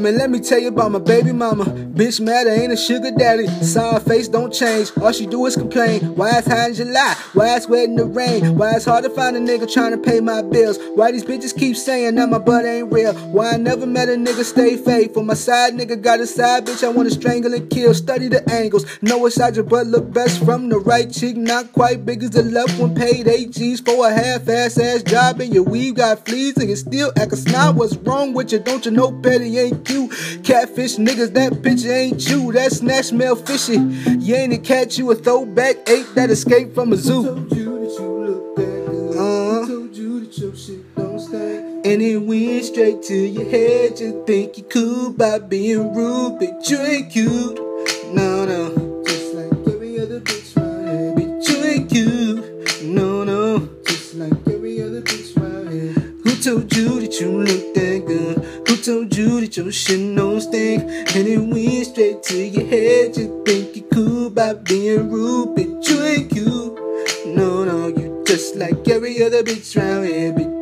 man, let me tell you about my baby mama. Bitch mad, I ain't a sugar daddy. Sour face don't change, all she do is complain. Why it's hot in July? Why it's wet in the rain? Why it's hard to find a nigga trying to pay my bills? Why these bitches keep saying that my butt ain't real? Why I never met a nigga stay faithful? My side nigga got a side bitch I wanna strangle and kill. Study the angles, know it's side your butt look best from the right cheek. Not quite big as the left one, paid 8 G's for a half-ass ass job. And your weave got fleas and you still act a snob. What's wrong with you? Don't you know Betty ain't cute? Catfish niggas, that bitch ain't you. That snatch smell fishy. You ain't a cat, you a throwback ape that escaped from a zoo. Told you that you look that good. Told you that your shit don't stink. And it went straight to your head. You think you cool by being rude, but you ain't cute. No, no. Just like every other bitch right here. But you ain't cute. No, no. Just like every other bitch right here. Who told you that you look that good? Who told you that your shit don't stink? And it went straight to your head. You think you cool by being rude, but you ain't cute. No, no, you just like every other bitch round here.